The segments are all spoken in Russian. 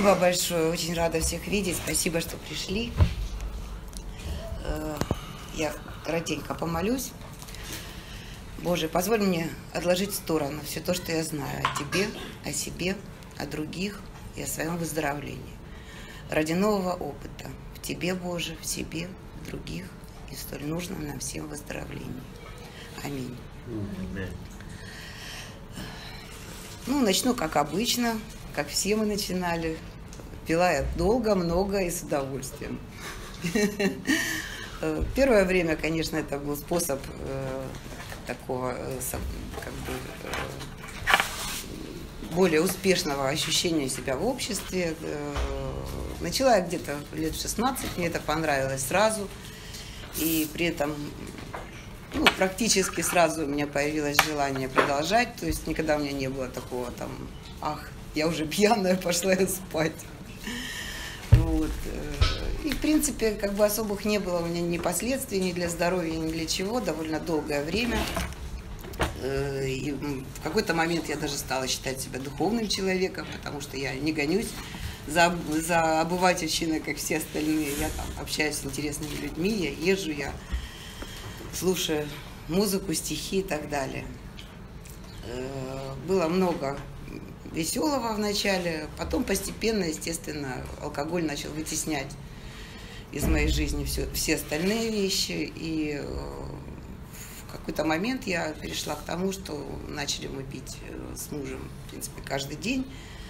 Спасибо большое, очень рада всех видеть, спасибо, что пришли. Я коротенько помолюсь. Боже, позволь мне отложить в сторону все то, что я знаю о Тебе, о себе, о других и о своем выздоровлении. Ради нового опыта в Тебе, Боже, в себе, в других и в столь нужном нам всем выздоровлении. Аминь. Ну, начну как обычно, как все мы начинали. Пила я долго, много и с удовольствием. Первое время, конечно, это был способ такого как бы более успешного ощущения себя в обществе. Начала я где-то лет в 16, мне это понравилось сразу. И при этом практически сразу у меня появилось желание продолжать. То есть никогда у меня не было такого там, ах, я уже пьяная, пошла я спать. Вот. И, в принципе, как бы особых не было у меня ни последствий, ни для здоровья, ни для чего, довольно долгое время. И в какой-то момент я даже стала считать себя духовным человеком, потому что я не гонюсь за обывательщиной, как все остальные. Я там общаюсь с интересными людьми, я езжу, я слушаю музыку, стихи и так далее. Было много веселого в начале, потом постепенно, естественно, алкоголь начал вытеснять из моей жизни все остальные вещи, и в какой-то момент я перешла к тому, что начали мы пить с мужем, в принципе, каждый день,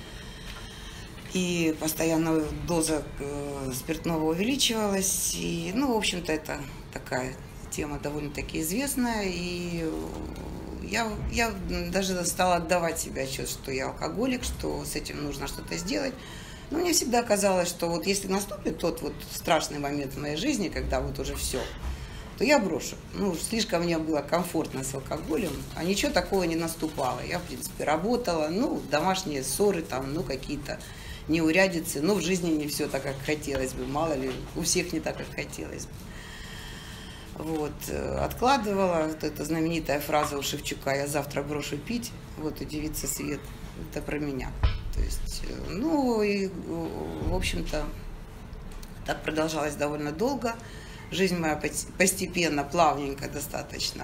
и постоянно доза спиртного увеличивалась, и, в общем-то, это такая тема довольно-таки известная, и я даже стала отдавать себе отчет, что я алкоголик, что с этим нужно что-то сделать. Но мне всегда казалось, что вот если наступит тот вот страшный момент в моей жизни, когда вот уже все, то я брошу. Слишком мне было комфортно с алкоголем, а ничего такого не наступало. Я, в принципе, работала, домашние ссоры, там, какие-то неурядицы, но в жизни не все так, как хотелось бы, мало ли, у всех не так, как хотелось бы. Вот, откладывала, вот эта знаменитая фраза у Шевчука: «Я завтра брошу пить», вот, удивится свет, это про меня. То есть, и, в общем-то, так продолжалось довольно долго. Жизнь моя постепенно, плавненько достаточно,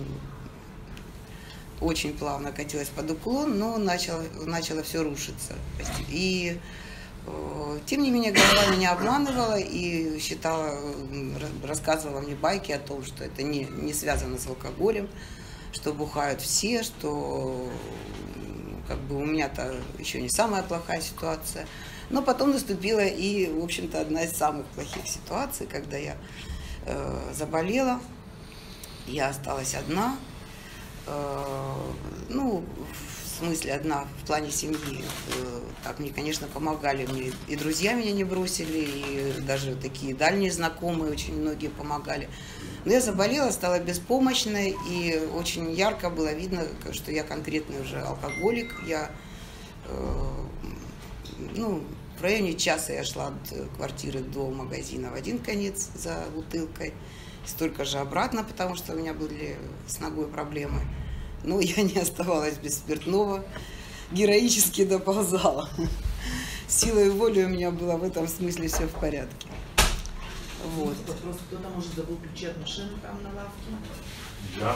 очень плавно катилась под уклон, но начало все рушиться. И тем не менее, голова меня обманывала и рассказывала мне байки о том, что это не связано с алкоголем, что бухают все, что как бы у меня-то еще не самая плохая ситуация. Но потом наступила и, в общем-то, одна из самых плохих ситуаций, когда я заболела, я осталась одна, в смысле одна в плане семьи. Так мне, конечно, помогали, мне и друзья меня не бросили, и даже такие дальние знакомые очень многие помогали. Но я заболела, стала беспомощной, и очень ярко было видно, что я конкретный уже алкоголик. Я, в районе часа я шла от квартиры до магазина в один конец за бутылкой, столько же обратно, потому что у меня были с ногой проблемы. Но я не оставалась без спиртного, героически доползала. Силой воли у меня было в этом смысле все в порядке. Вот. Вопрос: кто-то, может, забыл ключи от машины там на лавке? Да.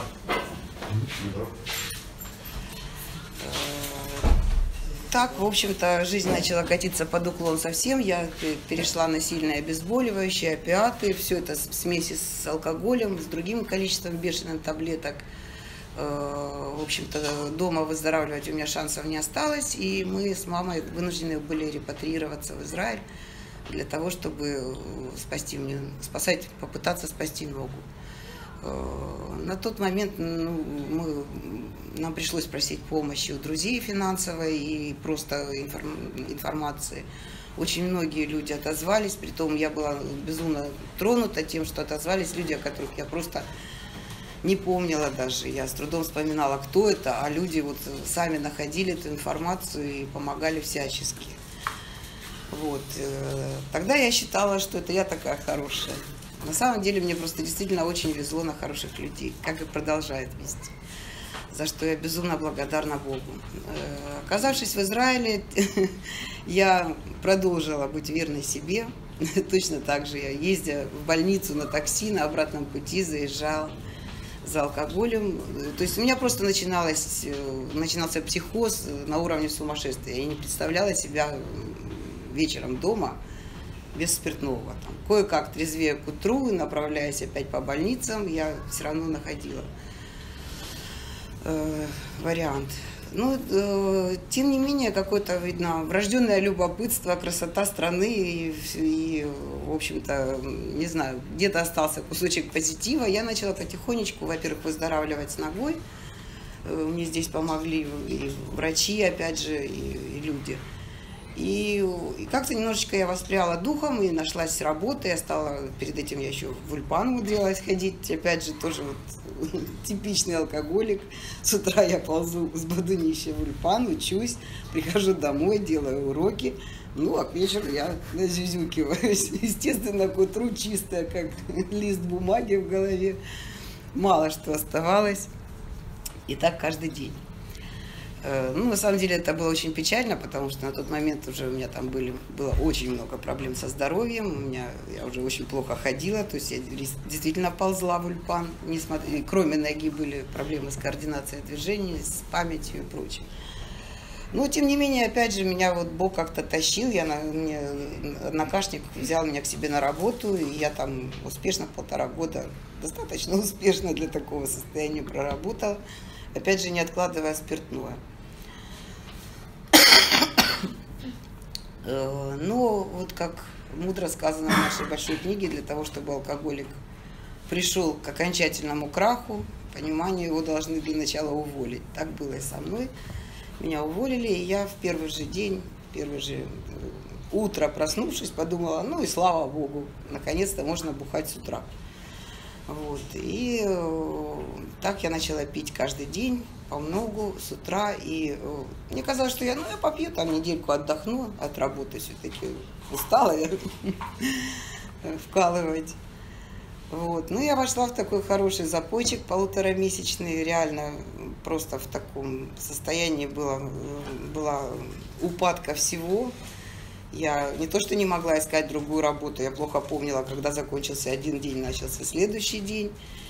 Так, в общем-то, жизнь начала катиться под уклон совсем. Я перешла на сильные обезболивающие, опиаты, все это в смеси с алкоголем, с другим количеством бешеных таблеток. В общем-то, дома выздоравливать у меня шансов не осталось, и мы с мамой вынуждены были репатриироваться в Израиль для того, чтобы попытаться спасти ногу. На тот момент нам пришлось просить помощи у друзей финансовой и просто информации. Очень многие люди отозвались, притом я была безумно тронута тем, что отозвались люди, о которых я просто не помнила даже. Я с трудом вспоминала, кто это, а люди вот сами находили эту информацию и помогали всячески. Вот. Тогда я считала, что это я такая хорошая. На самом деле мне просто действительно очень везло на хороших людей, как и продолжает вести. за что я безумно благодарна Богу. Оказавшись в Израиле, я продолжила быть верной себе. Точно так же я, ездя в больницу на такси, на обратном пути заезжала за алкоголем. То есть у меня просто начинался психоз на уровне сумасшествия. Я не представляла себя вечером дома без спиртного. Там, кое-как трезвее к утру, направляясь опять по больницам, я все равно находила вариант. Но, тем не менее, какое-то, видно, врожденное любопытство, красота страны и, в общем-то, не знаю, где-то остался кусочек позитива. Я начала потихонечку, во-первых, выздоравливать с ногой. Мне здесь помогли и врачи, опять же, и люди. И как-то немножечко я воспряла духом и нашлась работа. Я стала, перед этим я еще в Ульпан умудрилась ходить. Опять же, тоже вот типичный алкоголик. С утра я ползу с бодунища в Ульпан, учусь, прихожу домой, делаю уроки. Ну, а к вечеру я назюзюкиваюсь. Естественно, к утру чистая, как лист бумаги в голове. Мало что оставалось. И так каждый день. Ну, на самом деле, это было очень печально, потому что на тот момент уже у меня там было очень много проблем со здоровьем, я уже очень плохо ходила, то есть я действительно ползла в Ульпан, кроме ноги были проблемы с координацией движений, с памятью и прочим. Но, тем не менее, опять же, меня вот Бог как-то тащил, мне однокашник взял меня к себе на работу, и я там успешно 1,5 года, достаточно успешно для такого состояния проработала, опять же, не откладывая спиртное. Но вот как мудро сказано в нашей большой книге, для того, чтобы алкоголик пришел к окончательному краху, пониманию, его должны для начала уволить. Так было и со мной. Меня уволили, и я в первый же день, первое же утро проснувшись, подумала, ну и слава Богу, наконец-то можно бухать с утра. Вот. И так я начала пить каждый день, помногу, с утра. И мне казалось, что я попью, там недельку отдохну от работы, все-таки устала я вкалывать. Вот. Ну, я вошла в такой хороший запойчик 1,5-месячный, реально просто в таком состоянии была упадка всего. Я не то, что не могла искать другую работу, я плохо помнила, когда закончился один день, начался следующий день.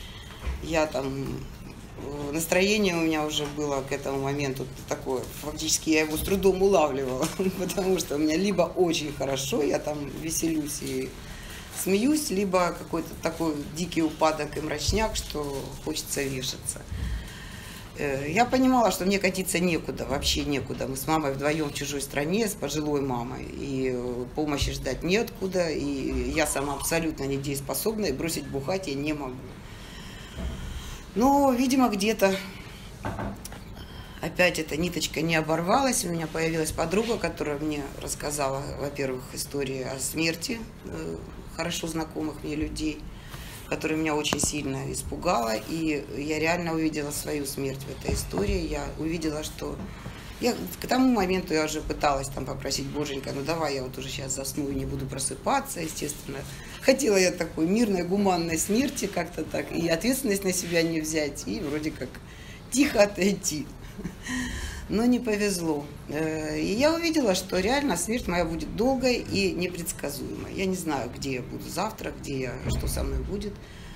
Настроение у меня уже было к этому моменту такое, фактически я его с трудом улавливала, потому что у меня либо очень хорошо, я там веселюсь и смеюсь, либо какой-то такой дикий упадок и мрачняк, что хочется вешаться. Я понимала, что мне катиться некуда, вообще некуда. Мы с мамой вдвоем в чужой стране, с пожилой мамой, и помощи ждать неоткуда, и я сама абсолютно недееспособна, и бросить бухать я не могу. Но, видимо, где-то опять эта ниточка не оборвалась, у меня появилась подруга, которая мне рассказала, во-первых, истории о смерти хорошо знакомых мне людей, которая меня очень сильно испугала, и я реально увидела свою смерть в этой истории. Я увидела, что к тому моменту я уже пыталась там попросить Боженька, ну давай я вот уже сейчас засну и не буду просыпаться, естественно. Хотела я такой мирной, гуманной смерти как-то так, и ответственность на себя не взять, и вроде как тихо отойти. Но не повезло. И я увидела, что реально смерть моя будет долгой и непредсказуемой. Я не знаю, где я буду завтра, что со мной будет.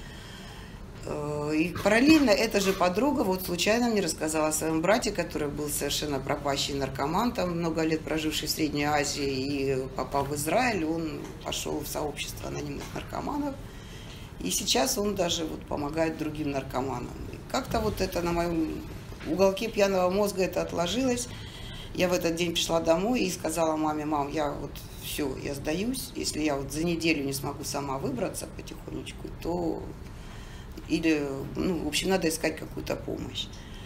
И параллельно эта же подруга вот случайно мне рассказала о своем брате, который был совершенно пропащий наркоман, там много лет проживший в Средней Азии, и попав в Израиль, он пошел в сообщество анонимных наркоманов. И сейчас он даже вот помогает другим наркоманам. И как-то вот это на моем уголке пьяного мозга это отложилось. Я в этот день пришла домой и сказала маме: мам, я вот все, я сдаюсь. Если я вот за неделю не смогу сама выбраться потихонечку, то в общем, надо искать какую-то помощь.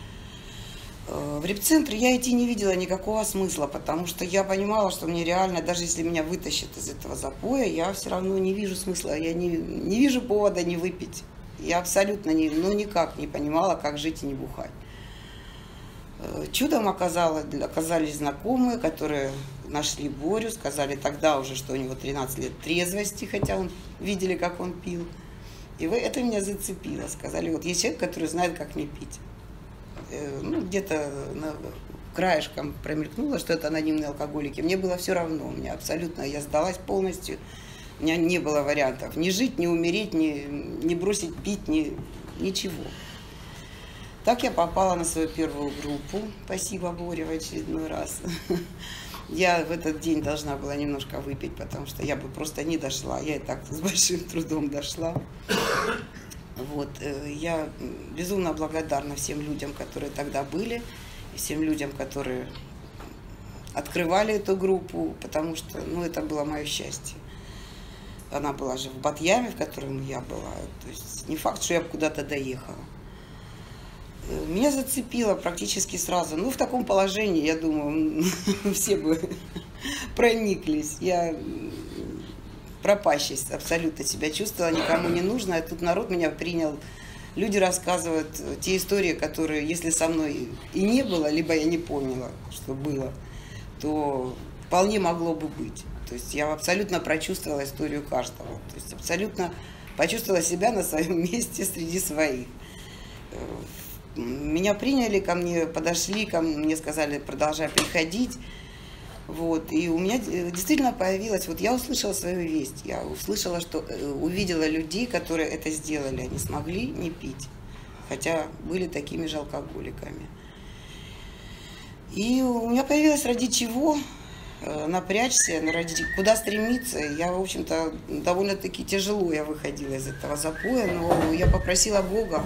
В репцентр я идти не видела никакого смысла, потому что я понимала, что мне реально, даже если меня вытащат из этого запоя, я все равно не вижу смысла, я не вижу повода не выпить. Я абсолютно никак не понимала, как жить и не бухать. Чудом оказались знакомые, которые нашли Борю, сказали тогда уже, что у него 13 лет трезвости, хотя видели, как он пил. И это меня зацепило. Сказали, вот есть человек, который знает, как не пить. ну, где-то краешком промелькнуло, что это анонимные алкоголики. Мне было все равно, у меня абсолютно, я сдалась полностью, у меня не было вариантов ни жить, ни умереть, ни бросить пить, ничего. Так я попала на свою первую группу, спасибо Боре в очередной раз. Я в этот день должна была немножко выпить, потому что я бы просто не дошла, я и так с большим трудом дошла. Вот, я безумно благодарна всем людям, которые тогда были, и всем людям, которые открывали эту группу, потому что, ну, это было мое счастье. Она была же в Батьяме, в котором я была, то есть не факт, что я бы куда-то доехала. Меня зацепило практически сразу, ну, в таком положении, я думаю, все бы прониклись. Я пропащей абсолютно себя чувствовала, никому не нужно, а тут народ меня принял. Люди рассказывают те истории, которые, если со мной и не было, либо я не поняла, что было, то вполне могло бы быть. То есть я абсолютно прочувствовала историю каждого. То есть абсолютно почувствовала себя на своем месте среди своих. Меня приняли, ко мне подошли, мне сказали, продолжай приходить. Вот, и у меня действительно появилась, вот я услышала свою весть, я услышала, что увидела людей, которые это сделали, они смогли не пить, хотя были такими же алкоголиками. И у меня появилось ради чего напрячься, куда стремиться. Я, в общем-то, довольно-таки тяжело я выходила из этого запоя, но я попросила Бога.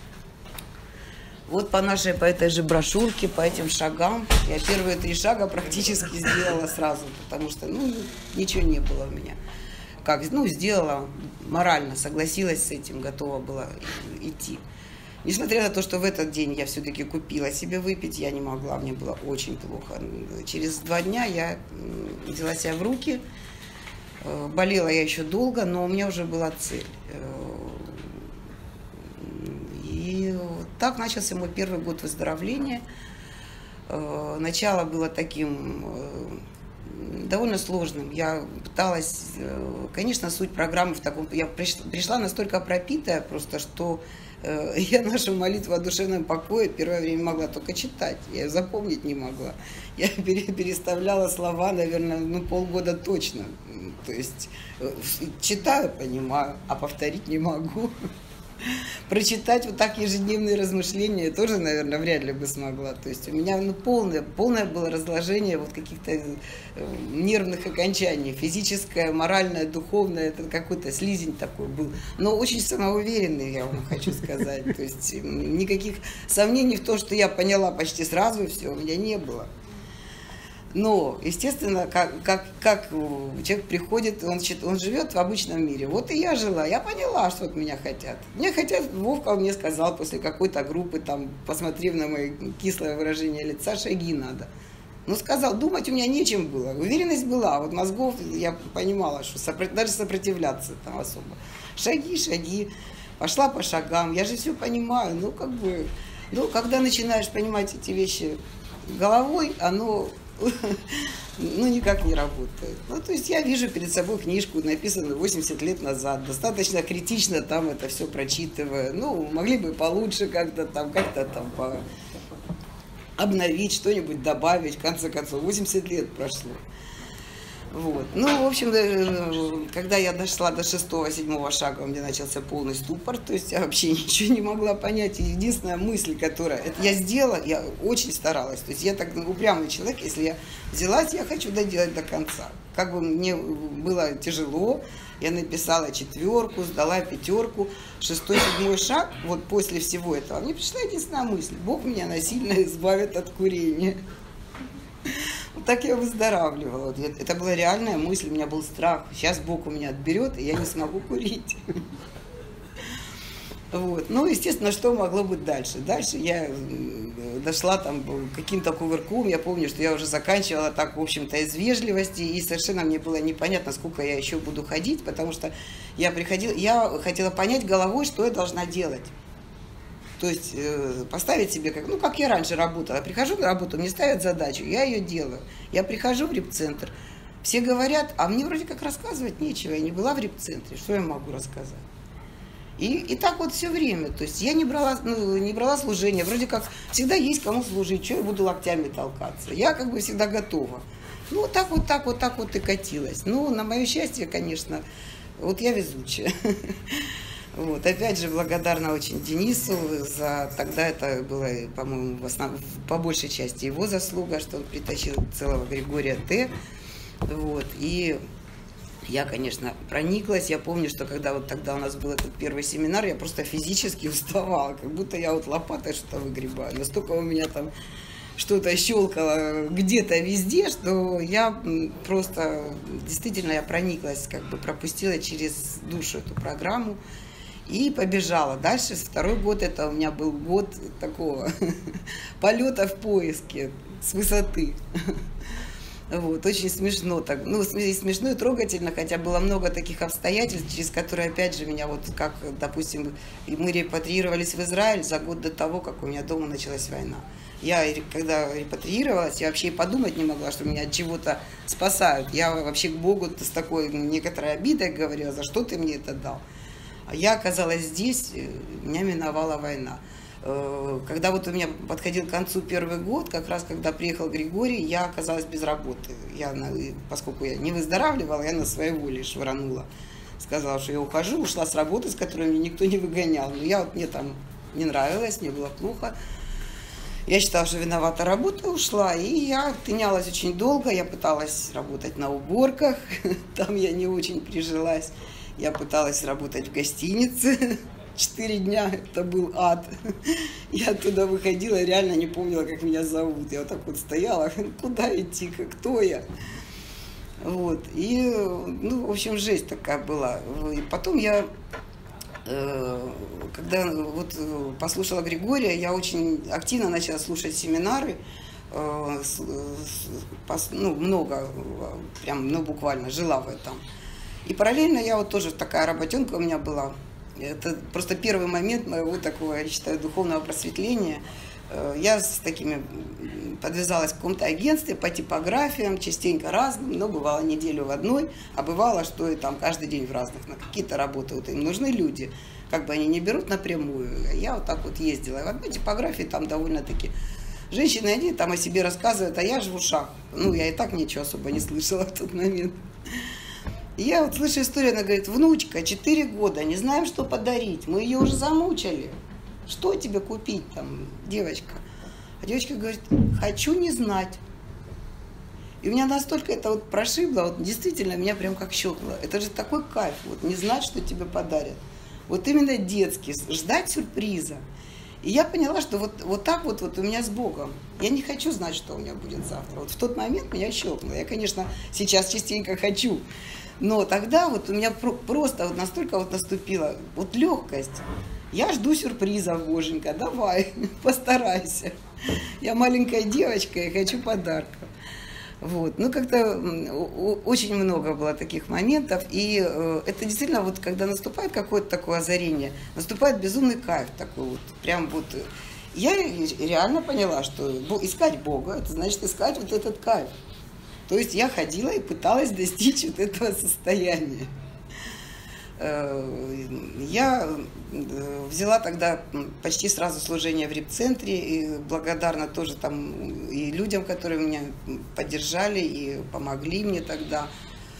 Вот по этой же брошюрке, по этим шагам, я первые 3 шага практически сделала сразу, потому что, ну, ничего не было у меня. Как, ну, сделала морально, согласилась с этим, готова была идти. Несмотря на то, что в этот день я все-таки купила себе выпить, я не могла, мне было очень плохо. Через 2 дня я взяла себя в руки, болела я еще долго, но у меня уже была цель. И так начался мой первый год выздоровления. Начало было таким довольно сложным. Я пыталась, конечно, суть программы в таком... Я пришла настолько пропитая просто, что я нашу молитву о душевном покое первое время могла только читать. Я ее запомнить не могла. Я переставляла слова, наверное, ну, полгода точно. То есть читаю, понимаю, а повторить не могу. Прочитать вот так ежедневные размышления тоже, наверное, вряд ли бы смогла. То есть у меня полное было разложение вот каких-то нервных окончаний. Физическое, моральное, духовное. Это какой-то слизень такой был. Но очень самоуверенный, я вам хочу сказать. То есть никаких сомнений в том, что я поняла почти сразу и все, у меня не было. Но, естественно, как человек приходит, он живет в обычном мире. Вот и я жила, я поняла, что от меня хотят. Мне хотят, Вовка мне сказал после какой-то группы, там, посмотрев на мое кислое выражение лица, шаги надо. Ну, сказал, думать у меня нечем было. Уверенность была, вот мозгов я понимала, что даже сопротивляться там особо. Шаги, пошла по шагам, я же все понимаю, ну, как бы, ну, когда начинаешь понимать эти вещи головой, оно... ну, никак не работает. Ну, то есть я вижу перед собой книжку, написанную 80 лет назад, достаточно критично там это все прочитываю. Ну, могли бы получше как-то там обновить, что-нибудь добавить. В конце концов, 80 лет прошло. Вот. Ну, в общем, когда я дошла до 6-7 шага, у меня начался полный ступор, то есть я вообще ничего не могла понять. И единственная мысль, которая... Это я сделала, я очень старалась. То есть я так упрямый человек, если я взялась, я хочу доделать до конца. Как бы мне было тяжело, я написала 4, сдала 5, 6-7 шаг, вот после всего этого, мне пришла единственная мысль: Бог меня насильно избавит от курения. Так я выздоравливала. Это была реальная мысль, у меня был страх. Сейчас Бог у меня отберет, и я не смогу курить. Вот. Ну, естественно, что могло быть дальше? Дальше я дошла там к каким-то кувыркам. Я помню, что я уже заканчивала так, в общем-то, из вежливости. И совершенно мне было непонятно, сколько я еще буду ходить, потому что я хотела понять головой, что я должна делать. То есть поставить себе, как я раньше работала. Я прихожу на работу, мне ставят задачу, я ее делаю. Я прихожу в репцентр, все говорят, а мне вроде как рассказывать нечего. Я не была в репцентре, что я могу рассказать? И так вот все время. То есть я не брала служение. Вроде как всегда есть кому служить. Что я буду локтями толкаться? Я как бы всегда готова. Ну, вот так вот и катилась. Ну, на мое счастье, конечно, вот я везучая. Вот. Опять же, благодарна очень Денису за... Тогда это было, по-моему, по большей части его заслуга, что он притащил целого Григория Т. Вот. И я, конечно, прониклась. Я помню, что когда вот тогда у нас был этот первый семинар, я просто физически уставала, как будто я вот лопатой что-то выгребаю. Настолько у меня там что-то щелкало где-то везде, что я просто, действительно, я прониклась, как бы пропустила через душу эту программу и побежала. Дальше, второй год, это у меня был год такого полета в поиске с высоты. Вот, очень смешно так, ну, смешно и трогательно, хотя было много таких обстоятельств, через которые, опять же, меня вот, как, допустим, мы репатриировались в Израиль за год до того, как у меня дома началась война. Я, когда репатриировалась, я вообще и подумать не могла, что меня от чего-то спасают. Я вообще к Богу с такой некоторой обидой говорила, за что ты мне это дал. А я оказалась здесь, меня миновала война. Когда вот у меня подходил к концу первый год, как раз когда приехал Григорий, я оказалась без работы. Поскольку я не выздоравливала, я на своей воле швырнула. Сказала, что я ухожу, ушла с работы, с которой меня никто не выгонял. Но мне там не нравилось, мне было плохо. Я считала, что виновата работа, ушла. И я тынялась очень долго, я пыталась работать на уборках, там я не очень прижилась. Я пыталась работать в гостинице. 4 дня это был ад. Я оттуда выходила, реально не помнила, как меня зовут. Я вот так вот стояла, куда идти, кто я. Вот. И, ну, в общем, жесть такая была. И потом я, когда вот послушала Григория, я очень активно начала слушать семинары. Ну, много, прям, ну, буквально жила в этом. И параллельно я вот тоже, такая работенка у меня была. Это просто первый момент моего такого, я считаю, духовного просветления. Я с такими подвязалась в каком-то агентстве по типографиям, частенько разным, но бывало неделю в одной, а бывало, что и там каждый день в разных, на какие-то работы. Вот им нужны люди, как бы они не берут напрямую. Я вот так вот ездила. И в одной типографии там довольно-таки женщины, они там о себе рассказывают, а я же в ушах. Ну, я и так ничего особо не слышала в тот момент. И я вот слышу историю, она говорит, внучка, 4 года, не знаем, что подарить, мы ее уже замучили. Что тебе купить там, девочка? А девочка говорит, хочу не знать. И у меня настолько это вот прошибло, вот действительно меня прям как щелкнуло. Это же такой кайф, вот не знать, что тебе подарят. Вот именно детский, ждать сюрприза. И я поняла, что вот так вот у меня с Богом. Я не хочу знать, что у меня будет завтра. Вот в тот момент меня щелкнуло. Я, конечно, сейчас частенько хочу. Но тогда вот у меня просто вот настолько вот наступила вот легкость. Я жду сюрпризов, Боженька, давай, постарайся. Я маленькая девочка и хочу подарка. Вот. Ну, как-то очень много было таких моментов. И это действительно, вот когда наступает какое-то такое озарение, наступает безумный кайф такой вот. Прям вот. Я реально поняла, что искать Бога, это значит искать вот этот кайф. То есть я ходила и пыталась достичь вот этого состояния. Я взяла тогда почти сразу служение в репцентре, и благодарна тоже там и людям, которые меня поддержали и помогли мне тогда.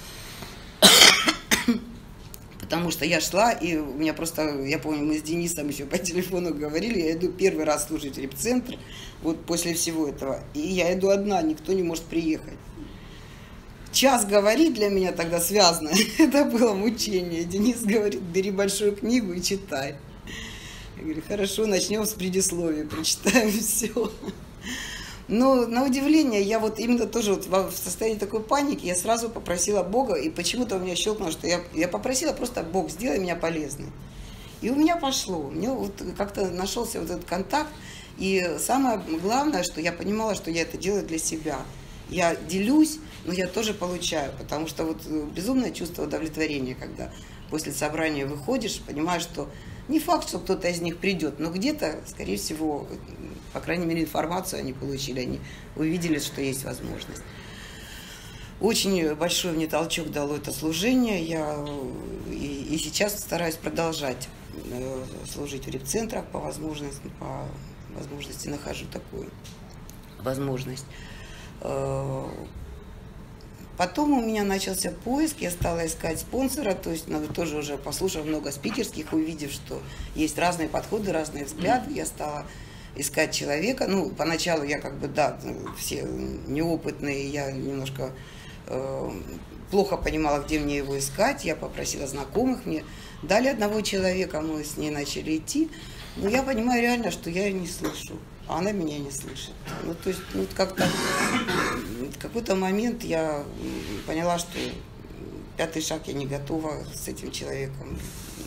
Потому что я шла, и у меня просто, я помню, мы с Денисом еще по телефону говорили, я иду первый раз служить в репцентр, вот после всего этого, и я иду одна, никто не может приехать. Час говорить для меня тогда связано, это было мучение. Денис говорит, бери большую книгу и читай. Я говорю, хорошо, начнем с предисловия, прочитаем все. Но на удивление, я вот именно тоже вот в состоянии такой паники, я сразу попросила Бога, и почему-то у меня щелкнуло, что я попросила просто, Бог, сделай меня полезной. И у меня пошло, у меня вот как-то нашелся вот этот контакт, и самое главное, что я понимала, что я это делаю для себя. Я делюсь, но я тоже получаю, потому что вот безумное чувство удовлетворения, когда после собрания выходишь, понимаешь, что не факт, что кто-то из них придет, но где-то, скорее всего, по крайней мере, информацию они получили, они увидели, что есть возможность. Очень большой мне толчок дало это служение, я и сейчас стараюсь продолжать. служить в репцентрах по возможности нахожу такую возможность. Потом у меня начался поиск, я стала искать спонсора, то есть тоже уже послушав много спикерских, увидев, что есть разные подходы, разные взгляды, я стала искать человека. Ну, поначалу я как бы, да, все неопытные, я немножко плохо понимала, где мне его искать, я попросила знакомых, мне дали одного человека, мы с ней начали идти, но я понимаю реально, что я ее не слышу, а она меня не слышит. Ну, то есть, ну, как-то в какой-то момент я поняла, что 5-й шаг я не готова с этим человеком.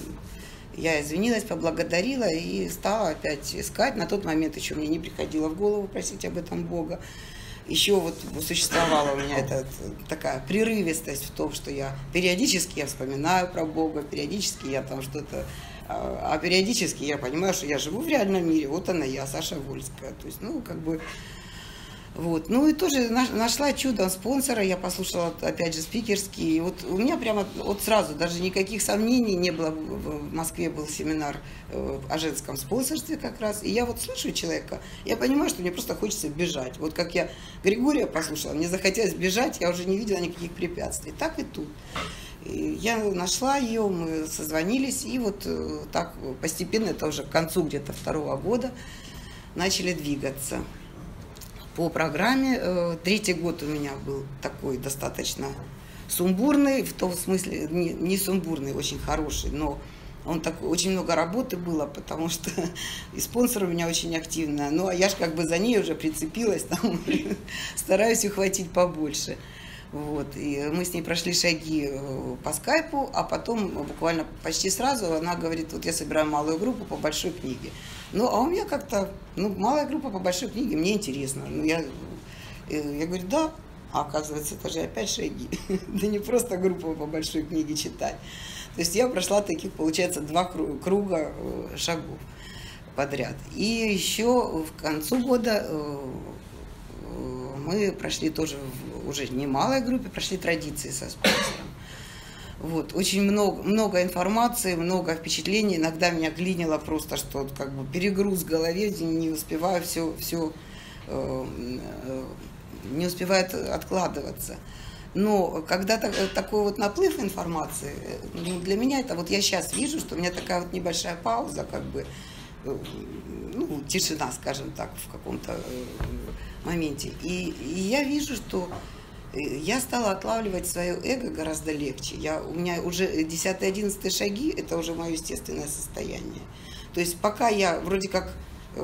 Я извинилась, поблагодарила и стала опять искать. На тот момент еще мне не приходило в голову просить об этом Бога. Еще вот существовала у меня такая прерывистость в том, что я периодически вспоминаю про Бога, периодически я там что-то, а периодически я понимаю, что я живу в реальном мире. Вот она я, Саша Вольская. То есть, ну, как бы, вот. Ну и тоже нашла чудом спонсора, я послушала, опять же, спикерские. И вот у меня прямо вот сразу даже никаких сомнений не было. В Москве был семинар о женском спонсорстве как раз. И я вот слышу человека, я понимаю, что мне просто хочется бежать. Вот как я Григория послушала, мне захотелось бежать, я уже не видела никаких препятствий. Так и тут. И я нашла ее, мы созвонились, и вот так постепенно, это уже к концу где-то 2-го года, начали двигаться. По программе 3-й год у меня был такой достаточно сумбурный, в том смысле, не сумбурный, очень хороший, но он такой, очень много работы было, потому что и спонсор у меня очень активный, ну а я же как бы за ней уже прицепилась, там, стараюсь ухватить побольше. Вот, и мы с ней прошли шаги по скайпу, а потом буквально почти сразу она говорит, вот я собираю малую группу по большой книге. Ну, а у меня как-то, ну, малая группа по большой книге, мне интересно. Ну, я говорю, да, а оказывается, это же опять шаги. Да не просто группу по большой книге читать. То есть я прошла таких, получается, 2 круга шагов подряд. И еще в концу года мы прошли тоже уже не малой группе, прошли традиции со спонсором. Вот, очень много информации, много впечатлений. Иногда меня клинило просто, что как бы перегруз в голове, не успеваю все не успевает откладываться. Но когда такой вот наплыв информации, ну, для меня это вот я сейчас вижу, что у меня такая вот небольшая пауза, как бы, ну, тишина, скажем так, в каком-то моменте. И я вижу, что я стала отлавливать свое эго гораздо легче. У меня уже 10-11 шаги, это уже мое естественное состояние. То есть пока я вроде как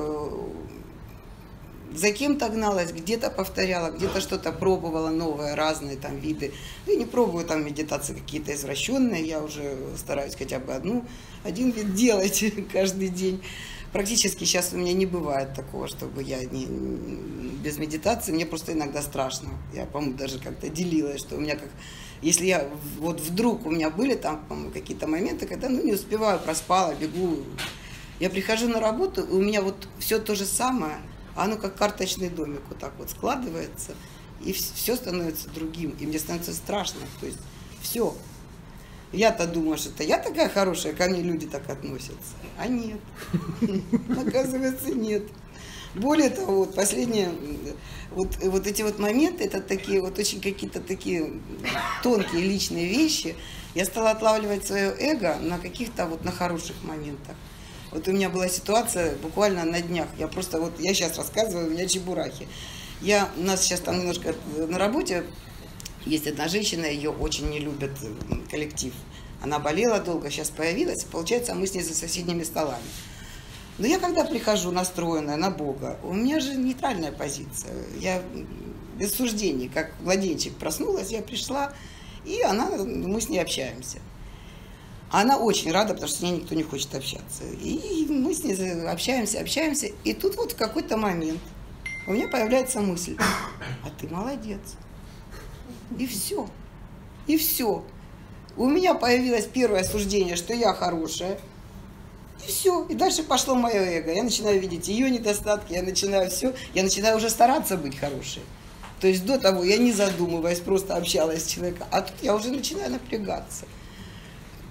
за кем-то гналась, где-то повторяла, где-то что-то пробовала новое, разные там виды. Я не пробую там медитации какие-то извращенные, я уже стараюсь хотя бы один вид делать каждый день. Практически сейчас у меня не бывает такого, чтобы я без медитации, мне просто иногда страшно. Я, по-моему, даже как-то делилась, что у меня как, если я, вот вдруг у меня были там, по-моему, какие-то моменты, когда, ну, не успеваю, проспала, бегу. Я прихожу на работу, и у меня вот все то же самое, а оно как карточный домик вот так вот складывается, и все становится другим, и мне становится страшно, то есть все. Я-то думаю, что это я такая хорошая, ко мне люди так относятся. А нет. Оказывается, нет. Более того, вот последние, вот эти вот моменты, это такие вот очень какие-то такие тонкие личные вещи. Я стала отлавливать свое эго на каких-то вот на хороших моментах. Вот у меня была ситуация буквально на днях. Я сейчас рассказываю, у меня чебурахи. У нас сейчас там немножко на работе есть одна женщина, ее очень не любит коллектив. Она болела долго, сейчас появилась, получается, мы с ней за соседними столами. Но я когда прихожу настроенная на Бога, у меня же нейтральная позиция. Я без суждений, как младенчик проснулась, я пришла, и мы с ней общаемся. Она очень рада, потому что с ней никто не хочет общаться. И мы с ней общаемся, и тут вот в какой-то момент у меня появляется мысль, а ты молодец. И все. И все. У меня появилось первое суждение, что я хорошая. И все. И дальше пошло мое эго. Я начинаю видеть ее недостатки, я начинаю уже стараться быть хорошей. То есть до того я не задумываясь, просто общалась с человеком. А тут я уже начинаю напрягаться.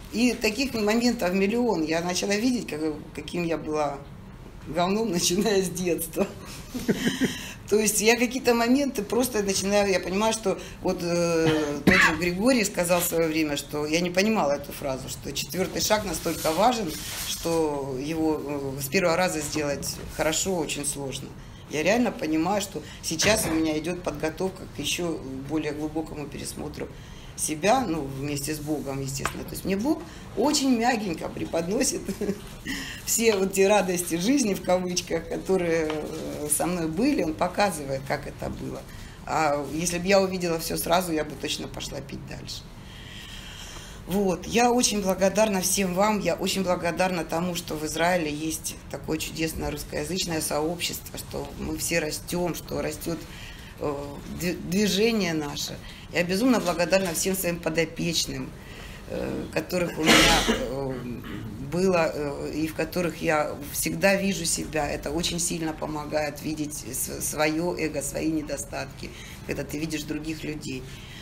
И таких моментов миллион. Я начала видеть, каким я была говном, начиная с детства. То есть я какие-то моменты просто начинаю, я понимаю, что вот тот же Григорий сказал в свое время, что я не понимала эту фразу, что 4-й шаг настолько важен, что его с первого раза сделать хорошо очень сложно. Я реально понимаю, что сейчас у меня идет подготовка к еще более глубокому пересмотру себя, ну, вместе с Богом, естественно. То есть мне Бог очень мягенько преподносит все вот те радости жизни, в кавычках, которые со мной были, он показывает, как это было. А если бы я увидела все сразу, я бы точно пошла пить дальше. Вот. Я очень благодарна всем вам, я очень благодарна тому, что в Израиле есть такое чудесное русскоязычное сообщество, что мы все растем, что растет движение наше. Я безумно благодарна всем своим подопечным, которых у меня было и в которых я всегда вижу себя. Это очень сильно помогает видеть свое эго, свои недостатки, когда ты видишь других людей.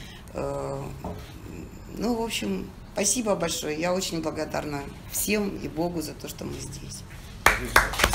Ну, в общем, спасибо большое. Я очень благодарна всем и Богу за то, что мы здесь.